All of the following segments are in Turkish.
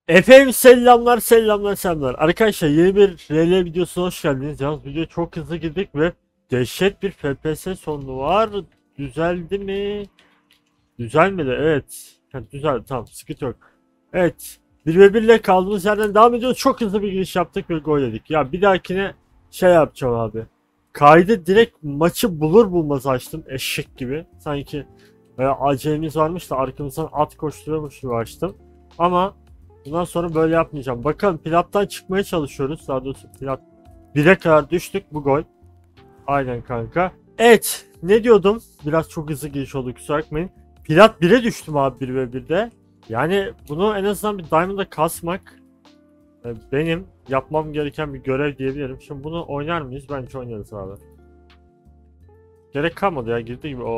Efendim selamlar. Arkadaşlar yeni bir RL videosuna hoş geldiniz. Yalnız video çok hızlı girdik ve dehşet bir FPS sorunu var. Düzeldi mi? Düzelmedi, evet. Düzeldi, tamam, sıkıntı yok. Evet, 1v1 ile kaldığımız yerden devam ediyoruz. Çok hızlı bir giriş yaptık ve gol yedik. Ya bir dahakine şey yapacağım abi. Kaydı direkt maçı bulur bulmaz açtım eşek gibi. Sanki acelemiz varmış da arkamızdan at koşturuyormuş gibi açtım. Ama bundan sonra böyle yapmayacağım. Bakın plattan çıkmaya çalışıyoruz. Daha doğrusu plat 1'e kadar düştük, bu gol. Aynen kanka. Evet, ne diyordum? Biraz çok hızlı giriş oldu, kusura bakmayın. Plat 1'e düştüm abi 1v1'de. Yani bunu en azından bir Diamond'a kasmak benim yapmam gereken bir görev diyebilirim. Şimdi bunu oynar mıyız? Bence oynarız abi. Gerek kalmadı ya, girdi gibi.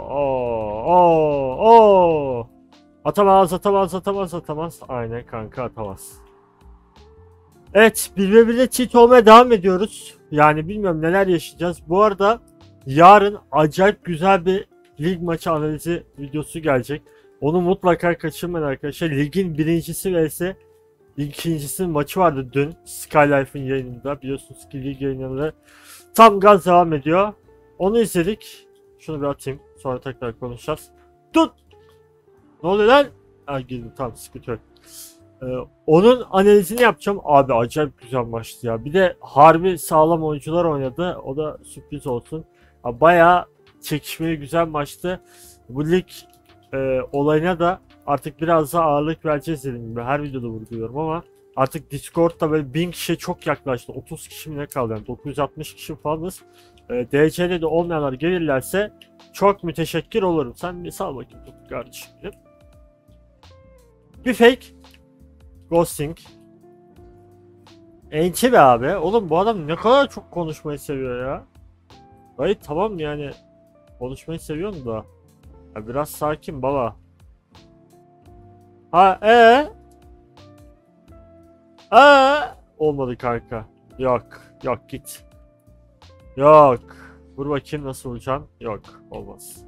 Oo. Atamaz. Aynen kanka, atamaz. Evet, 1v1'de cheat olmaya devam ediyoruz. Yani bilmiyorum neler yaşayacağız. Bu arada yarın acayip güzel bir lig maçı analizi videosu gelecek. Onu mutlaka kaçırmayın arkadaşlar. Ligin birincisi vs ikincisinin maçı vardı dün. Skylife'ın yayınında. Biliyorsunuz ki lig yayınları tam gaz devam ediyor. Onu izledik. Şunu bir atayım. Sonra tekrar konuşacağız. Tut! Ne oluyor lan? Ha, girdim, tamam, sıkıntı yok. Onun analizini yapacağım. Abi acayip güzel maçtı ya. Bir de harbi sağlam oyuncular oynadı. O da sürpriz olsun. Bayağı çekişmeli güzel maçtı. Bu lig olayına da artık biraz daha ağırlık vereceğiz dediğim gibi. Her videoda vurguluyorum ama artık Discord'da böyle 1000 kişiye çok yaklaştı. 30 kişi mi ne kaldı? Yani 960 kişi falanız. DC'de de olmayanlar gelirlerse çok müteşekkir olurum. Sen bir sal bakayım kardeşim. Bir fake. Ghosting. Ençi be abi. Oğlum bu adam ne kadar çok konuşmayı seviyor ya. Hayır tamam yani. Konuşmayı seviyorum da. Ya biraz sakin baba. Ha olmadı kanka. Yok. Yok git. Yok. Vur bakayım nasıl vuracaksın. Yok. Olmaz.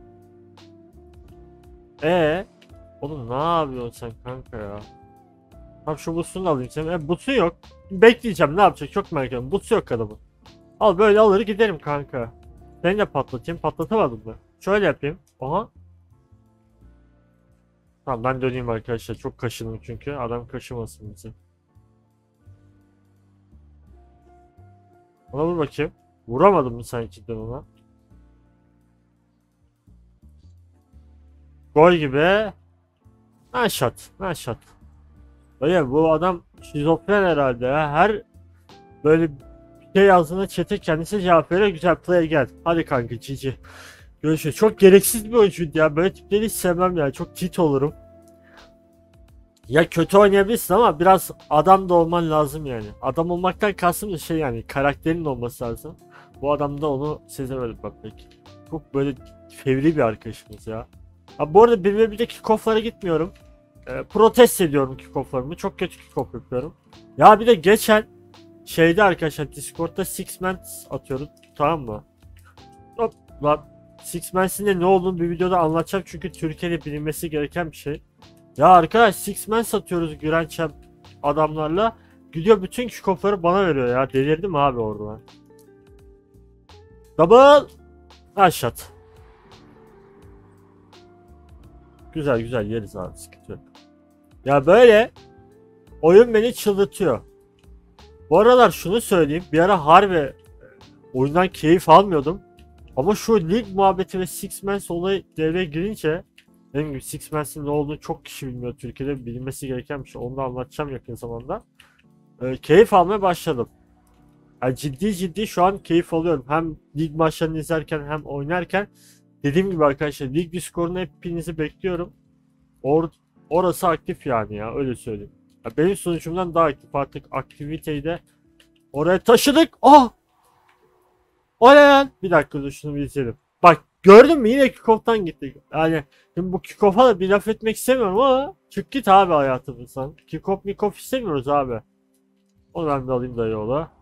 Oğlum ne yapıyorsun sen kanka ya? Tam şu boost'unu alayım senin. Boost'u yok. Bekleyeceğim, ne yapacak, çok merak ediyorum. Boost'u yok adamın. Al böyle alır giderim kanka. Seni de patlatayım. Patlatamadım mı? Şöyle yapayım. Aha. Tamam, ben döneyim arkadaşlar. Çok kaşındım çünkü. Adam kaşımasın bizi. Ona vur bakayım. Vuramadım mı sanki ben ona? Gol gibi. Nice shot. Öyle bu adam şizofren herhalde ya. Her böyle bir şey yazdığında chat'e kendisi cevap veriyor. Güzel, play gel. Hadi kanka, GG. Görüşürüz. Çok gereksiz bir oyuncuydu ya. Böyle tipleri hiç sevmem ya. Çok tit olurum. Ya kötü oynayabilirsin ama biraz adam da olman lazım yani. Adam olmaktan kastım da şey, yani karakterin olması lazım. Bu adamda onu sezemedim ben pek. Çok böyle fevri bir arkadaşımız ya. Ha, bu arada 1v1'de kickoff'lara gitmiyorum. Protest ediyorum kickoff'larımı. Çok kötü kickoff yapıyorum. Ya bir de geçen şeyde arkadaşlar Discord'da Six Man atıyoruz, tamam mı? Hop lan, Six Man'sin de ne olduğunu bir videoda anlatacağım çünkü Türkiye'de bilinmesi gereken bir şey. Ya arkadaş, Six Man satıyoruz Grand Champ adamlarla. Gidiyor bütün kickoff'ları bana veriyor ya. Delirdim abi orada. Double headshot. Güzel yeriz abi, sıkıntı yok. Ya böyle oyun beni çıldırtıyor. Bu aralar şunu söyleyeyim. Bir ara harbi oyundan keyif almıyordum. Ama şu lig muhabbeti ve Six Man olayı devreye girince, dediğim gibi Six Man'sin ne olduğunu çok kişi bilmiyor. Türkiye'de bilinmesi gereken bir şey. Onu da anlatacağım yakın zamanda. Keyif almaya başladım. Yani ciddi şu an keyif alıyorum. Hem lig maçlarını izlerken hem oynarken. Dediğim gibi arkadaşlar, lig Discord'una hepinizi bekliyorum. Orası aktif yani, ya öyle söyleyeyim. Ya benim sunucumdan daha aktif, artık aktiviteyi de oraya taşıdık. O ne lan? Bir dakika dur, şunu bir izleyelim. Bak gördün mü, yine kickoff'tan gittik. Yani şimdi bu kickoff'a da bir laf etmek istemiyorum ama çık git abi hayatımızdan. Kickoff istemiyoruz abi. Onu ben de alayım dayı ola.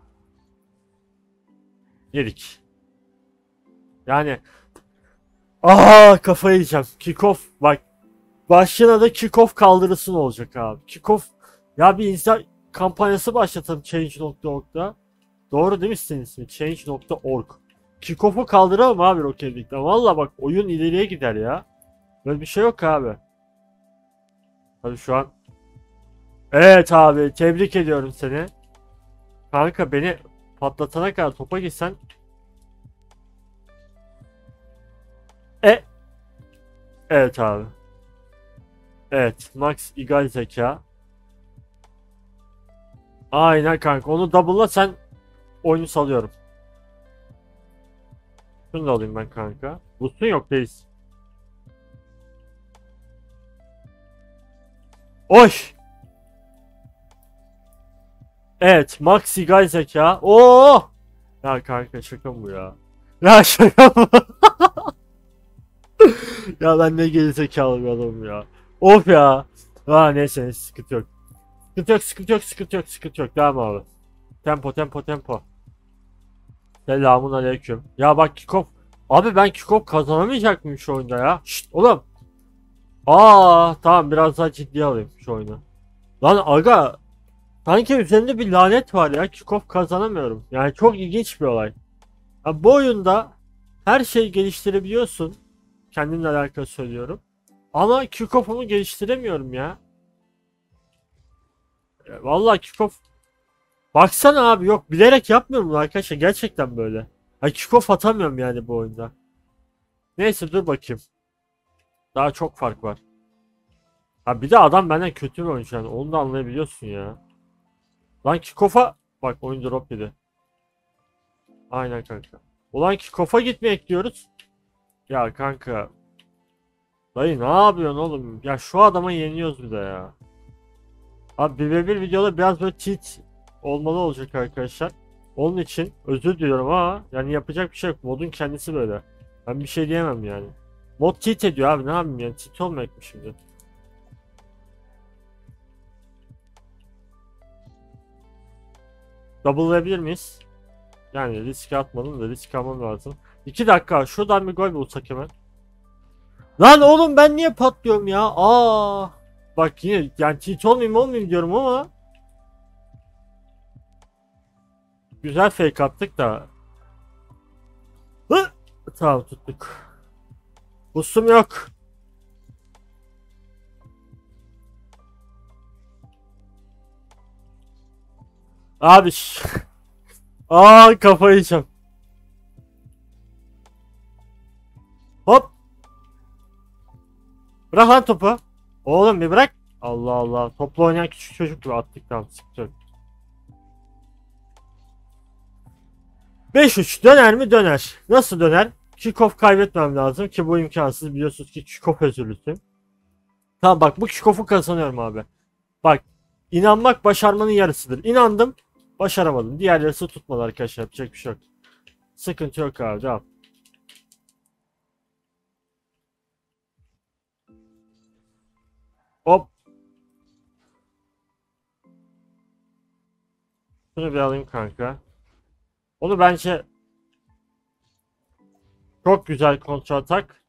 Yedik. Yani kafayı yiyeceğim. Kickoff bak. Başlığına da kickoff kaldırısın olacak abi. Kickoff Ya bir insan kampanyası başlatalım Change.org'da. Doğru değil mi senin ismi? Change.org. Kickoff'u kaldıralım abi Rocket League'den. Valla bak oyun ileriye gider ya. Böyle bir şey yok abi. Hadi şu an. Evet abi tebrik ediyorum seni. Kanka beni patlatana kadar topa gitsen. E. Evet abi. Evet. Max egal zeka. Aynen kanka. Onu double'la sen oyunu salıyorum. Şunu da alayım ben kanka. Boost'un yok değiliz. Oy! Evet. Max egal zeka. Oo! Ya kanka şaka mı bu ya? Ya şaka mı? Ya ben ne gerizekalı bir adamım ya. Of ya. Ha neyse sıkıntı yok. Sıkıntı yok, sıkıntı yok, sıkıntı yok, sıkıntı yok. Devam abi. Tempo, tempo, tempo. Selamun aleyküm. Ya bak kickoff. Abi ben kickoff kazanamayacak mıyım şu oyunda ya? Şşt oğlum. Tamam biraz daha ciddiye alayım şu oyunu. Lan aga. Sanki üzerinde bir lanet var ya. Kickoff kazanamıyorum. Yani çok ilginç bir olay. Ha, bu oyunda her şeyi geliştirebiliyorsun. Kendimle alakalı söylüyorum. Ama kickoff'umu geliştiremiyorum ya. Vallahi kickoff. Baksana abi yok bilerek yapmıyorum bunu arkadaşlar gerçekten böyle. Ha kickoff atamıyorum yani bu oyunda. Neyse dur bakayım. Daha çok fark var. Ha bir de adam benden kötü bir oyuncu yani onu da anlayabiliyorsun ya. Lan kickoff'a bak oyun drop yedi. Aynen kanka. Ulan kickoff'a gitmeye ekliyoruz. Ya kanka. Dayı ne yapıyorsun oğlum? Ya şu adama yeniyoruz bir de ya. Abi 1v1 videoda biraz böyle cheat olmalı olacak arkadaşlar. Onun için özür diliyorum ama yani yapacak bir şey yok. Modun kendisi böyle. Ben bir şey diyemem yani. Mod cheat ediyor abi ne yapayım yani cheat olmayacak mı şimdi? Double'layabilir miyiz? Yani risk atmadım da risk almam lazım. 2 dakika şuradan bir gol bulsak hemen. Lan oğlum ben niye patlıyorum ya? Bak yine yani cheat olmayayım diyorum ama güzel fake attık da. Hı! Tamam tuttuk. Boost'um yok. Abi kafayı yiyeceğim. Hop. Bırak lan topu. Oğlum bir bırak. Allah Allah. Topla oynayan küçük çocuk gibi attık tamam sıktı. 5-3 döner mi döner. Nasıl döner? Kickoff kaybetmem lazım ki bu imkansız biliyorsunuz ki kickoff özürlüsü. Tamam bak bu kickoff'u kazanıyorum abi. Bak inanmak başarmanın yarısıdır. İnandım başaramadım. Diğer yarısı tutmadı arkadaşlar yapacak bir şey yok. Sıkıntı yok abi devam. Hop. Şunu bir alayım kanka. Onu bence çok güzel kontra atak.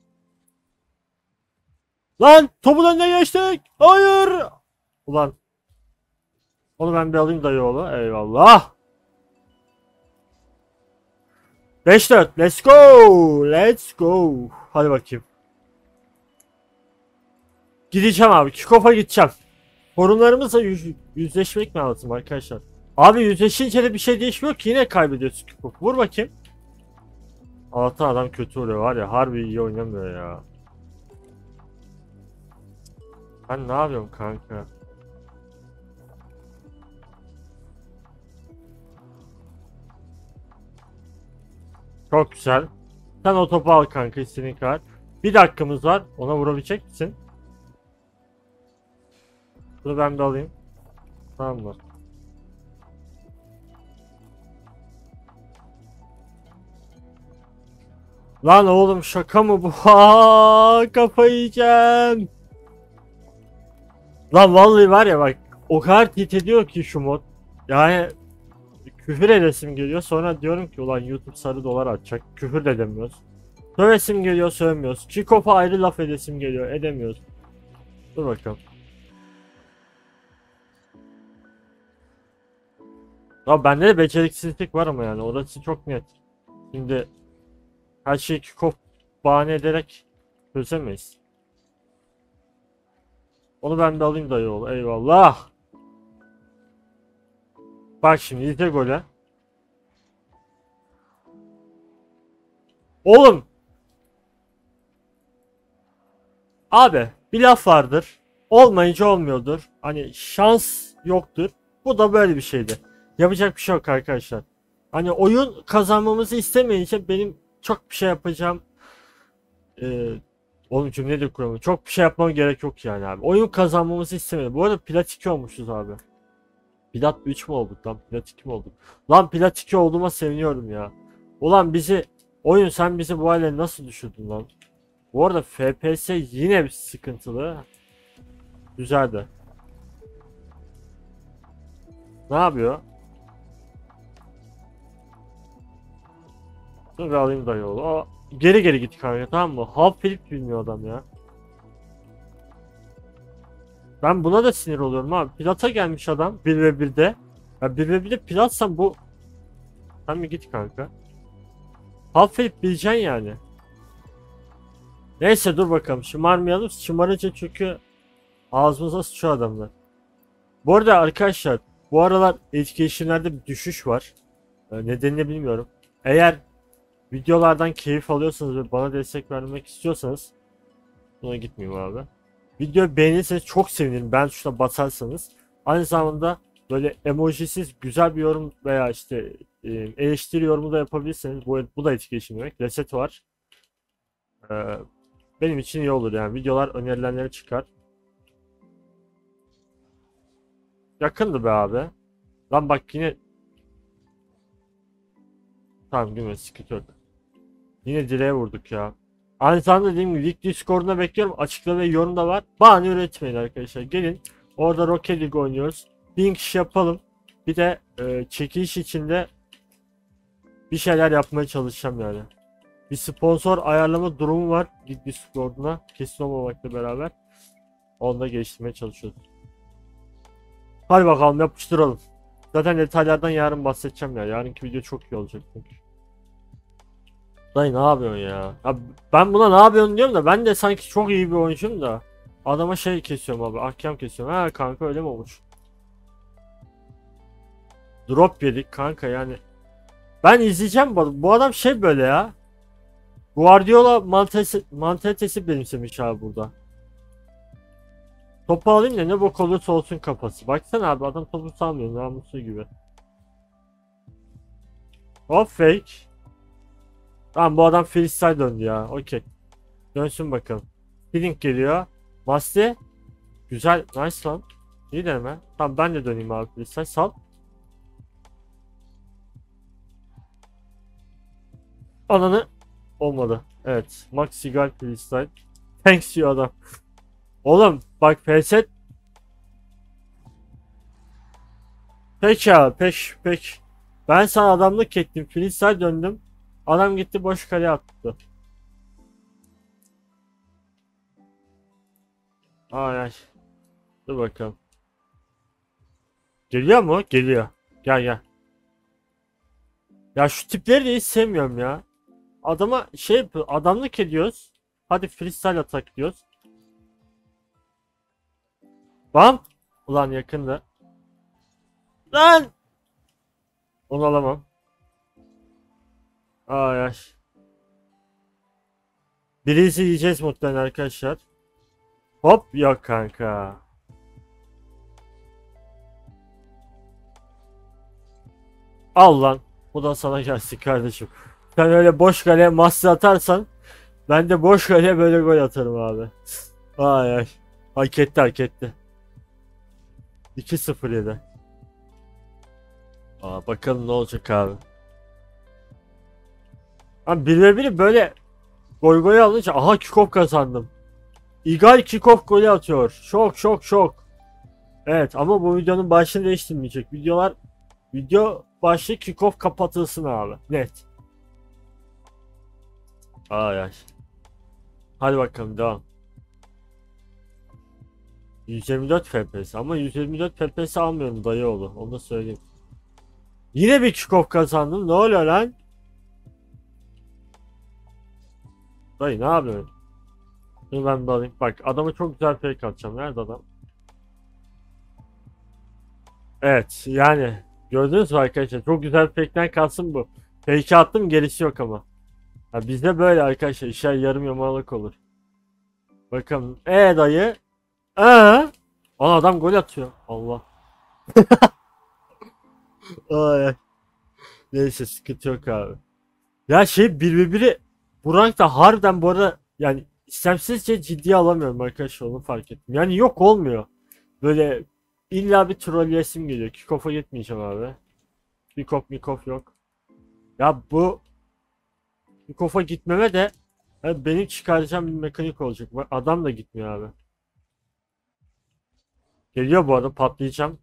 Lan topun önüne geçtik. Hayır. Ulan. Onu ben bir alayım dayıoğlu. Eyvallah. 5-4. Let's go. Let's go. Hadi bakayım. Gideceğim abi. Kickoff'a gideceğim. Sorunlarımızla yüzleşmek mi lazım arkadaşlar? Abi yüzleşince de bir şey değişmiyor ki yine kaybediyorsun kickoff. Vur bakayım. Allah'tan adam kötü oluyor var ya harbi iyi oynamıyor ya. Ben ne yapıyorum kanka? Çok güzel. Sen o topu al kanka istediğin kadar. Bir dakikamız var. Ona vurabilecek misin? Bunu ben de alayım. Tamam mı? Lan oğlum şaka mı bu? Kafayı yiyeceğim. Lan vallahi var ya bak o kadar tilt ediyor ki şu mod. Yani küfür edesim geliyor sonra diyorum ki ulan YouTube sarı dolar atacak. Küfür de edemiyoruz. Sövesim geliyor sövmüyoruz. Kickoff'a ayrı laf edesim geliyor edemiyoruz. Dur bakalım. Ya bende de beceriksizlik var ama yani orası çok net. Şimdi her şeyi kickoff bahane ederek çözemeyiz. Onu ben de alayım dayı oğlu. Eyvallah. Bak şimdi izle golü. Oğlum. Abi bir laf vardır. Olmayınca olmuyordur. Hani şans yoktur. Bu da böyle bir şeydi. Yapacak bir şey yok arkadaşlar. Hani oyun kazanmamızı istemeyince benim çok bir şey yapacağım. Ee, Oğlum cümleyi de kuramıyorum. Çok bir şey yapmam gerek yok yani abi. Oyun kazanmamızı istemedim. Bu arada plat 2 olmuşuz abi. Plat 3 mü olduk lan? Plat 2 mi olduk? Lan plat 2 olduğuma seviniyorum ya. Ulan oyun sen bizi bu hale nasıl düşürdün lan? Bu arada FPS yine bir sıkıntılı. Güzeldi. Ne yapıyor? Dur bir alayım da yolu. Geri geri git kanka, tamam mı? Half flip bilmiyor adam ya. Ben buna da sinir oluyorum abi. Plata gelmiş adam 1v1'de. Ya 1v1'de platsan bu... Sen bir git kanka. Half flip bileceksin yani. Neyse dur bakalım, şımarmayalım. Şımarınca çünkü ağzımıza sıçıyor adamlar. Bu arada arkadaşlar, bu aralar etkileşimlerde bir düşüş var. Nedenini bilmiyorum. Eğer videolardan keyif alıyorsanız ve bana destek vermek istiyorsanız buna gitmeyeyim abi. Videoyu beğenirseniz çok sevinirim. Ben şuna basarsanız. Aynı zamanda böyle emojisiz güzel bir yorum veya işte eleştiri yorumu da yapabilirseniz bu da etkileşim demek. Reset var. Ee, Benim için iyi olur yani. Videolar önerilenleri çıkar. Yakındı be abi. Lan bak yine. Tamam gülme, sıkıntı yok. Yine direğe vurduk ya. Aynı zamanda dediğim gibi lig Discord'una bekliyorum. Açıklama ve yorum da var. Bahane üretmeyin arkadaşlar. Gelin. Orada Rocket League oynuyoruz. 1000 kişi yapalım. Bir de çekiliş içinde bir şeyler yapmaya çalışacağım yani. Bir sponsor ayarlama durumu var lig Discord'una. Kesin olmamakla beraber. Onu da geliştirmeye çalışıyoruz. Hadi bakalım yapıştıralım. Zaten detaylardan yarın bahsedeceğim ya. Yarınki video çok iyi olacak çünkü. Dayı ne yapıyorsun ya? Ya ben buna ne yapıyorsun diyorum da ben de sanki çok iyi bir oyuncuyum da. Adama şey kesiyorum abi, ahkam kesiyorum. Ha kanka öyle mi olmuş? Drop yedik kanka yani. Ben izleyeceğim bu adam şey böyle ya. Guardiola mantalitesi benimsemiş abi burada. Topu alayım da ne bok olursa olsun kafası. Baksana abi adam topu salmıyor namusu gibi. Hop fake. Tamam bu adam freestyle döndü ya. Okey. Dönsün bakalım. Feeling geliyor. Masti. Güzel. Nice lan. İyi deneme. Tamam ben de döneyim abi freestyle. Sal. Ananı. Olmadı. Evet. Max Sigal freestyle. Thanks you adam. Oğlum bak PS. Peki abi. Pek. Ben sana adamlık ettim. Freestyle döndüm. Adam gitti boş kaleye attı. Ay ay. Dur bakalım. Geliyor mu? Geliyor. Gel gel. Ya şu tipleri de hiç sevmiyorum ya. Adama şey adamlık ediyoruz. Hadi freestyle atak diyoruz. Bam. Ulan yakında. Lan. Onu alamam. Ay ay. Birisi yiyeceğiz muhtemelen arkadaşlar. Hop yok kanka. Al lan. Bu da sana gelsin kardeşim. Sen öyle boş kaleye mahsus atarsan ben de boş kaleye böyle gol atarım abi. Ay ay. Hak etti hak etti. 2-0 yedi. Bakalım ne olacak abi. Abi 1v1'i böyle gol alınca aha kickoff kazandım. Igal kickoff golü atıyor. Şok. Evet ama bu videonun başını değiştirmeyecek. Video başlığı kickoff kapatılsın abi. Net. Ay ay. Hadi bakalım devam. 124 FPS ama 124 FPS almıyorum dayıoğlu. Onu da söyleyeyim. Yine bir kickoff kazandım. Ne oluyor lan? Dayı ne yapıyorsun? Dur ben bir alayım. Bak adama çok güzel fake atacağım. Nerede adam? Evet yani gördünüz mü arkadaşlar? Çok güzel fake'den kalsın bu. Fake attım gerisi yok ama. Ha, bizde böyle arkadaşlar işler yarım yamalak olur. Bakın dayı. Lan adam gol atıyor. Allah. Ay. Neyse sıkıntı yok abi. Ya şey biri bu rankta harbiden bu arada yani istemsizce ciddiye alamıyorum arkadaşlar onu fark ettim. Yani yok olmuyor. Böyle illa bir trolleyesim geliyor. Kickoff'a gitmeyeceğim abi. Kickoff yok. Ya bu kickoff'a gitmeme de benim çıkaracağım bir mekanik olacak. Bak, adam da gitmiyor abi. Geliyor bu arada patlayacağım.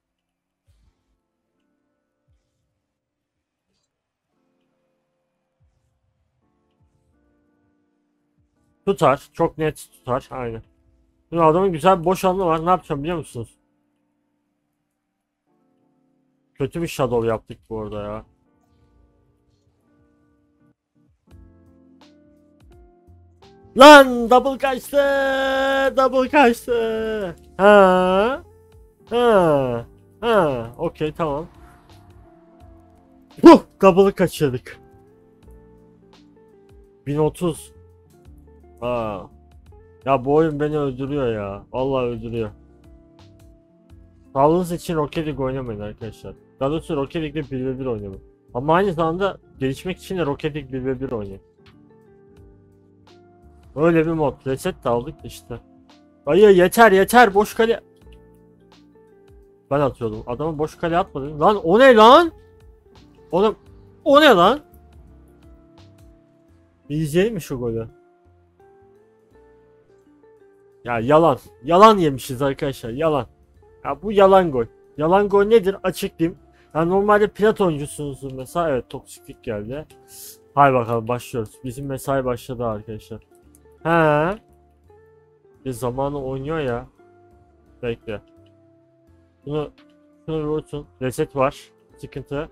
Tutar. Çok net tutar. Aynen. Şimdi adamın güzel bir boş alanı var. Ne yapacağım biliyor musunuz? Kötü bir shadow yaptık bu arada ya. Lan double kaçtı. Double kaçtı. Ha. Ha. Ha. Okey tamam. Double'ı kaçırdık. 1030. Ha. Ya bu oyun beni öldürüyor ya. Vallahi öldürüyor. Sağlığınız için Rocket League oynamayın arkadaşlar. Daha doğrusu Rocket League'de 1v1 oynamayın. Ama aynı zamanda gelişmek için de Rocket League 1v1 oynayın. Öyle bir mod. Reset de aldık işte. Hayır yeter boş kale. Ben atıyordum. Adamı boş kale atmadım. Lan o ne lan? Oğlum o ne lan? Bir izleyelim mi şu golü? Ya yalan. Yalan yemişiz arkadaşlar. Yalan. Ya bu yalan gol. Yalan gol nedir? Açıklayayım. Ya normalde plat oyuncusunuzdur mesela. Evet toksiklik geldi. Hay bakalım başlıyoruz. Bizim mesai başladı arkadaşlar. He. Bir zamanı oynuyor ya. Bekle. Şunu vursun. Reset var. Sıkıntı.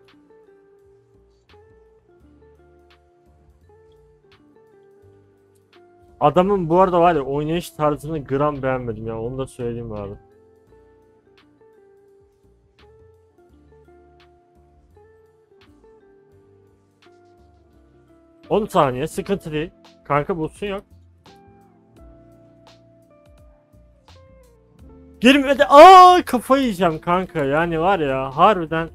Adamın bu arada var ya oynayış tarzını gram beğenmedim ya. Onu da söyleyeyim abi. On saniye sıkıntı değil. Kanka bulsun yok. Girmedi. Kafayı yiyeceğim kanka. Yani var ya harbiden.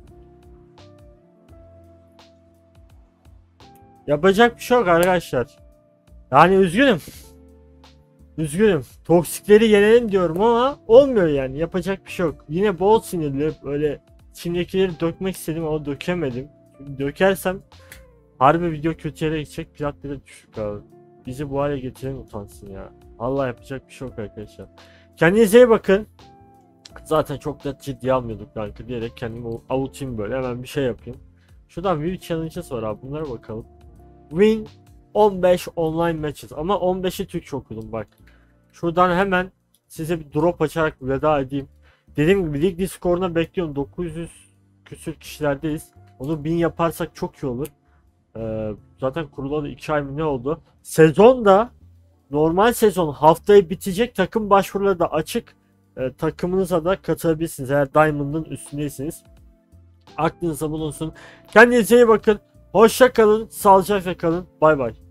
Yapacak bir şey yok arkadaşlar. Yani üzgünüm. Üzgünüm. Toksikleri yenelim diyorum ama olmuyor yani. Yapacak bir şey yok. Yine bol sinirli böyle içimdekileri dökmek istedim ama dökemedim. Çünkü dökersem harbi video kötü yere gidecek. Plat bile düşük abi. Bizi bu hale getiren utansın ya. Allah yapacak bir şey yok arkadaşlar. Kendinize iyi bakın. Zaten çok da ciddiye almıyorduk kanka diyerek kendimi avutayım böyle hemen bir şey yapayım. Şuradan view challenges var abi bunlara bakalım. Win 15 online matches ama 15'i Türkçe okudum bak. Şuradan hemen size bir drop açarak veda edeyim. Dediğim gibi lig Discord'una bekliyorum. 900 küsür kişilerdeyiz. Onu 1000 yaparsak çok iyi olur. Zaten kurulalı 2 ay mı ne oldu? Sezonda normal sezon haftaya bitecek, takım başvuruları da açık. Takımınıza da katılabilirsiniz eğer Diamond'ın üstündeyseniz. Aklınızda bulunsun. Kendinize iyi bakın. Hoşça kalın. Sağlıcakla kalın. Bay bay.